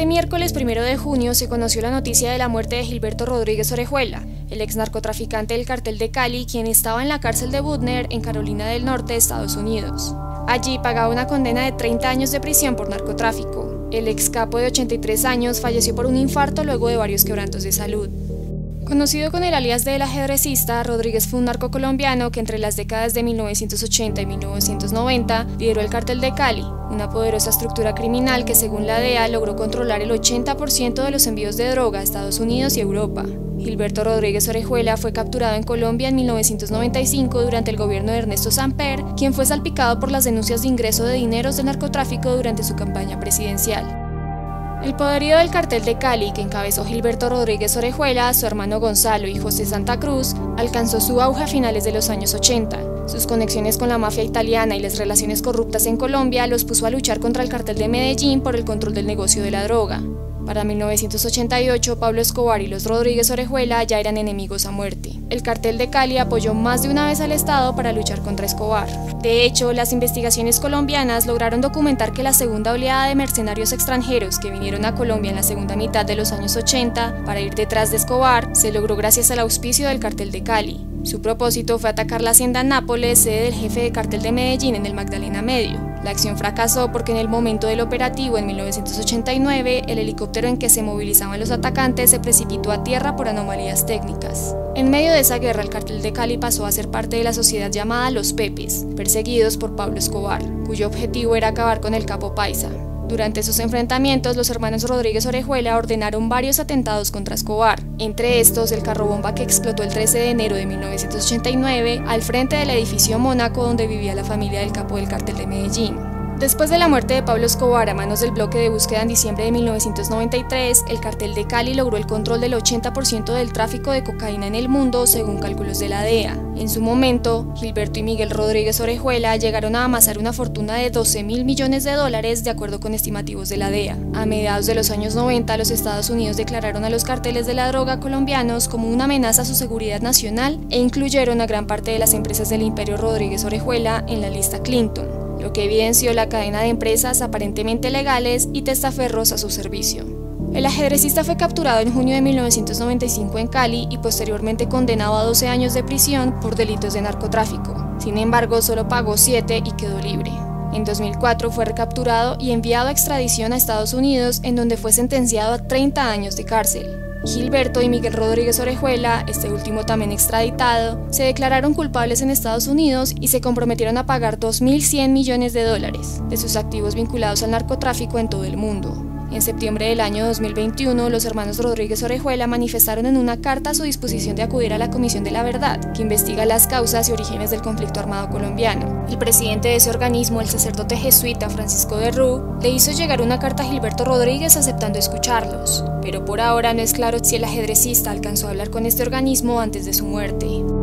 Este miércoles 1 de junio se conoció la noticia de la muerte de Gilberto Rodríguez Orejuela, el ex narcotraficante del cartel de Cali, quien estaba en la cárcel de Butner, en Carolina del Norte, Estados Unidos. Allí pagaba una condena de 30 años de prisión por narcotráfico. El ex capo de 83 años falleció por un infarto luego de varios quebrantos de salud. Conocido con el alias de El Ajedrecista, Rodríguez fue un narcocolombiano que entre las décadas de 1980 y 1990 lideró el cartel de Cali, una poderosa estructura criminal que según la DEA logró controlar el 80% de los envíos de droga a Estados Unidos y Europa. Gilberto Rodríguez Orejuela fue capturado en Colombia en 1995 durante el gobierno de Ernesto Samper, quien fue salpicado por las denuncias de ingreso de dineros de narcotráfico durante su campaña presidencial. El poderío del cartel de Cali, que encabezó Gilberto Rodríguez Orejuela, su hermano Gonzalo y José Santa Cruz, alcanzó su auge a finales de los años 80. Sus conexiones con la mafia italiana y las relaciones corruptas en Colombia los puso a luchar contra el cartel de Medellín por el control del negocio de la droga. Para 1988, Pablo Escobar y los Rodríguez Orejuela ya eran enemigos a muerte. El cartel de Cali apoyó más de una vez al Estado para luchar contra Escobar. De hecho, las investigaciones colombianas lograron documentar que la segunda oleada de mercenarios extranjeros que vinieron a Colombia en la segunda mitad de los años 80 para ir detrás de Escobar se logró gracias al auspicio del cartel de Cali. Su propósito fue atacar la hacienda Nápoles, sede del jefe de cartel de Medellín en el Magdalena Medio. La acción fracasó porque en el momento del operativo en 1989, el helicóptero en que se movilizaban los atacantes se precipitó a tierra por anomalías técnicas. En medio de esa guerra, el cartel de Cali pasó a ser parte de la sociedad llamada Los Pepes, perseguidos por Pablo Escobar, cuyo objetivo era acabar con el capo paisa. Durante esos enfrentamientos, los hermanos Rodríguez Orejuela ordenaron varios atentados contra Escobar, entre estos el carrobomba que explotó el 13 de enero de 1989 al frente del edificio Mónaco donde vivía la familia del capo del cartel de Medellín. Después de la muerte de Pablo Escobar a manos del bloque de búsqueda en diciembre de 1993, el cartel de Cali logró el control del 80% del tráfico de cocaína en el mundo, según cálculos de la DEA. En su momento, Gilberto y Miguel Rodríguez Orejuela llegaron a amasar una fortuna de $12.000 millones de acuerdo con estimativos de la DEA. A mediados de los años 90, los Estados Unidos declararon a los carteles de la droga colombianos como una amenaza a su seguridad nacional e incluyeron a gran parte de las empresas del imperio Rodríguez Orejuela en la lista Clinton, lo que evidenció la cadena de empresas aparentemente legales y testaferros a su servicio. El ajedrecista fue capturado en junio de 1995 en Cali y posteriormente condenado a 12 años de prisión por delitos de narcotráfico. Sin embargo, solo pagó 7 y quedó libre. En 2004 fue recapturado y enviado a extradición a Estados Unidos, en donde fue sentenciado a 30 años de cárcel. Gilberto y Miguel Rodríguez Orejuela, este último también extraditado, se declararon culpables en Estados Unidos y se comprometieron a pagar $2.100 millones de sus activos vinculados al narcotráfico en todo el mundo. En septiembre del año 2021, los hermanos Rodríguez Orejuela manifestaron en una carta su disposición de acudir a la Comisión de la Verdad, que investiga las causas y orígenes del conflicto armado colombiano. El presidente de ese organismo, el sacerdote jesuita Francisco de Rú, le hizo llegar una carta a Gilberto Rodríguez aceptando escucharlos, pero por ahora no es claro si el ajedrecista alcanzó a hablar con este organismo antes de su muerte.